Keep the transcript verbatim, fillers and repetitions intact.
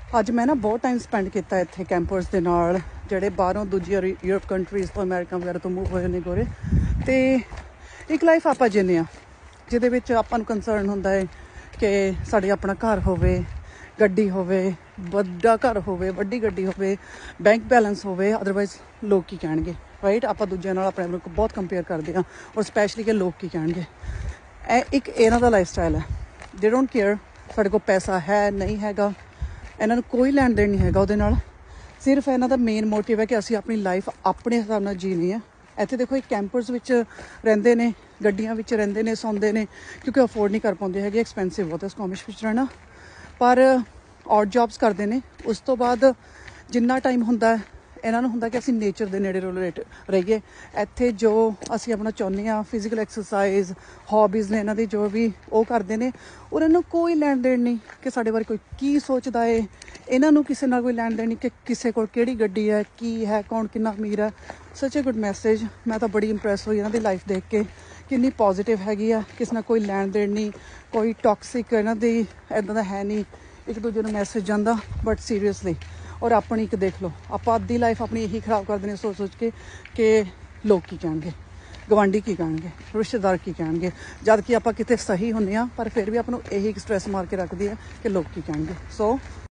ਅੱਜ ਮੈਂ ਨਾ ਬਹੁਤ ਟਾਈਮ ਸਪੈਂਡ ਕੀਤਾ ਇੱਥੇ ਕੈਂਪਰਸ ਦੇ ਨਾਲ, ਜਿਹੜੇ ਬਾਹਰੋਂ ਦੂਜੀਆਂ ਯੂਰਪ ਕੰਟਰੀਜ਼ ਤੋਂ, ਅਮਰੀਕਾ ਵਗੈਰਾ ਤੋਂ ਮੂਵ ਹੋਏ ਨੇ ਗੋਰੇ। ਅਤੇ ਇੱਕ ਲਾਈਫ ਆਪਾਂ ਜਿੰਨੇ ਹਾਂ ਜਿਹਦੇ ਵਿੱਚ ਆਪਾਂ ਨੂੰ ਕੰਸਰਨ ਹੁੰਦਾ ਹੈ ਕਿ ਸਾਡੇ ਆਪਣਾ ਘਰ ਹੋਵੇ, ਗੱਡੀ ਹੋਵੇ, ਵੱਡਾ ਘਰ ਹੋਵੇ, ਵੱਡੀ ਗੱਡੀ ਹੋਵੇ, ਬੈਂਕ ਬੈਲੈਂਸ ਹੋਵੇ। ਅਦਰਵਾਈਜ਼ ਲੋਕ ਕੀ ਕਹਿਣਗੇ, ਰਾਈਟ? ਆਪਾਂ ਦੂਜਿਆਂ ਨਾਲ ਆਪਣੇ ਆਪ ਨੂੰ ਬਹੁਤ ਕੰਪੇਅਰ ਕਰਦੇ ਹਾਂ, ਔਰ ਸਪੈਸ਼ਲੀ ਕਿ ਲੋਕ ਕੀ ਕਹਿਣਗੇ। ਇਹ ਇੱਕ ਇਹਨਾਂ ਦਾ ਲਾਈਫ ਸਟਾਈਲ ਹੈ। ਦੇ ਡੋਂਟ ਕੇਅਰ ਸਾਡੇ ਕੋਲ ਪੈਸਾ ਹੈ ਨਹੀਂ ਹੈਗਾ, ਇਹਨਾਂ ਨੂੰ ਕੋਈ ਲੈਣ ਦੇਣ ਨਹੀਂ ਹੈਗਾ ਉਹਦੇ ਨਾਲ। ਸਿਰਫ ਇਹਨਾਂ ਦਾ ਮੇਨ ਮੋਟਿਵ ਹੈ ਕਿ ਅਸੀਂ ਆਪਣੀ ਲਾਈਫ ਆਪਣੇ ਹਿਸਾਬ ਨਾਲ ਜੀਣੀ ਹੈ। ਇੱਥੇ ਦੇਖੋ, ਇਹ ਕੈਂਪਰਸ ਵਿੱਚ ਰਹਿੰਦੇ ਨੇ, ਗੱਡੀਆਂ ਵਿੱਚ ਰਹਿੰਦੇ ਨੇ, ਸੌਂਦੇ ਨੇ, ਕਿਉਂਕਿ ਅਫੋਰਡ ਨਹੀਂ ਕਰ ਪਾਉਂਦੇ ਹੈਗੇ, ਐਕਸਪੈਂਸਿਵ ਬਹੁਤ ਹੈ ਸਕੋਮਿਸ਼ ਵਿੱਚ ਰਹਿਣਾ। ਪਰ ਔਡ ਜੌਬਸ ਕਰਦੇ ਨੇ। ਉਸ ਤੋਂ ਬਾਅਦ ਜਿੰਨਾ ਟਾਈਮ ਹੁੰਦਾ ਹੈ ਇਹਨਾਂ ਨੂੰ ਹੁੰਦਾ ਕਿ ਅਸੀਂ ਨੇਚਰ ਦੇ ਨੇੜੇ ਰਿਲੇਟ ਰਹੀਏ। ਇੱਥੇ ਜੋ ਅਸੀਂ ਆਪਣਾ ਚਾਹੁੰਦੇ ਹਾਂ, ਫਿਜ਼ੀਕਲ ਐਕਸਰਸਾਈਜ਼, ਹੌਬੀਜ਼ ਨੇ ਇਹਨਾਂ ਦੀ, ਜੋ ਵੀ ਉਹ ਕਰਦੇ ਨੇ। ਔਰ ਇਹਨਾਂ ਨੂੰ ਕੋਈ ਲੈਣ ਦੇਣ ਨਹੀਂ ਕਿ ਸਾਡੇ ਬਾਰੇ ਕੋਈ ਕੀ ਸੋਚਦਾ ਹੈ। ਇਹਨਾਂ ਨੂੰ ਕਿਸੇ ਨਾਲ ਕੋਈ ਲੈਣ ਦੇਣ ਨਹੀਂ ਕਿ ਕਿਸੇ ਕੋਲ ਕਿਹੜੀ ਗੱਡੀ ਹੈ, ਕੀ ਹੈ, ਕੌਣ ਕਿੰਨਾ ਅਮੀਰ ਹੈ। ਸੱਚ ਏ ਗੁੱਡ ਮੈਸੇਜ। ਮੈਂ ਤਾਂ ਬੜੀ ਇੰਪਰੈਸ ਹੋਈ ਇਹਨਾਂ ਦੀ ਲਾਈਫ ਦੇਖ ਕੇ, ਕਿੰਨੀ ਪੋਜ਼ੀਟਿਵ ਹੈਗੀ ਆ। ਕਿਸੇ ਨਾਲ ਕੋਈ ਲੈਣ ਦੇਣ ਨਹੀਂ, ਕੋਈ ਟੌਕਸਿਕ ਇਹਨਾਂ ਦੀ ਇੱਦਾਂ ਦਾ ਹੈ ਨਹੀਂ। ਇੱਕ ਦੂਜੇ ਨੂੰ ਮੈਸੇਜ ਜਾਂਦਾ, ਬਟ ਸੀਰੀਅਸਲੀ। ਔਰ ਆਪਣੀ ਇੱਕ ਦੇਖ ਲਓ, ਆਪਾਂ ਅੱਧੀ ਲਾਈਫ ਆਪਣੀ ਇਹੀ ਖ਼ਰਾਬ ਕਰ ਦਿੰਦੇ ਸੋਚ ਸੋਚ ਕੇ ਕਿ ਲੋਕ ਕੀ ਕਹਿਣਗੇ, ਗਵਾਂਢੀ ਕੀ ਕਹਿਣਗੇ, ਰਿਸ਼ਤੇਦਾਰ ਕੀ ਕਹਿਣਗੇ। ਜਦ ਕਿ ਆਪਾਂ ਕਿਤੇ ਸਹੀ ਹੁੰਦੇ ਹਾਂ, ਪਰ ਫਿਰ ਵੀ ਆਪਾਂ ਨੂੰ ਇਹੀ ਇੱਕ ਸਟ੍ਰੈਸ ਮਾਰ ਕੇ ਰੱਖਦੀ ਹੈ ਕਿ ਲੋਕ ਕੀ ਕਹਿਣਗੇ। ਸੋ